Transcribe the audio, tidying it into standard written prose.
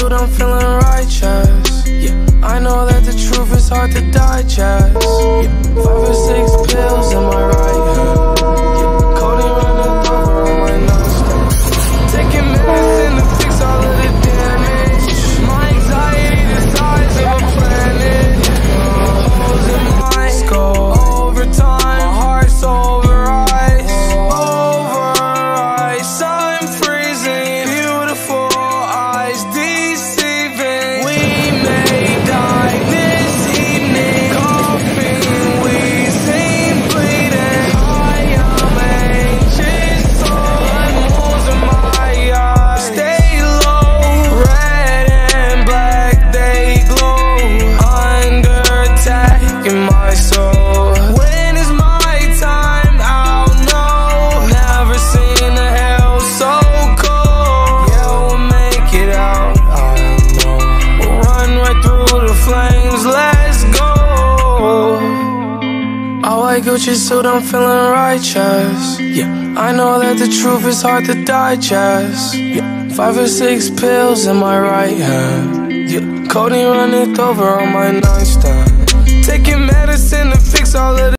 suit, I'm feeling righteous. Yeah, I know that the truth is hard to digest. Yeah, 5 or 6 pills in my right hand. Yeah, codeine running over on my nightstand. Taking medicine to fix all of the damage. My anxiety the size of a planet. Holes in my skull. Over time, my heart's over ice. Over ice, I'm freezing. Beautiful eyes deceiving. We may die this evening. Coughing, wheezing, bleeding. I am anxious, so like moles in my eyes. Stay low, red and black, they glow. Under attack in my soul. When is my time? I'll know. Never seen a hell so cold. Yeah, we'll make it out, I know. We'll run right through the flames, let's go. I like Gucci suit, I'm feeling righteous. Yeah, I know that the truth is hard to digest. Yeah, 5 or 6 pills in my right hand. Yeah, codeine running over on my nightstand. Taking medicine to fix all of the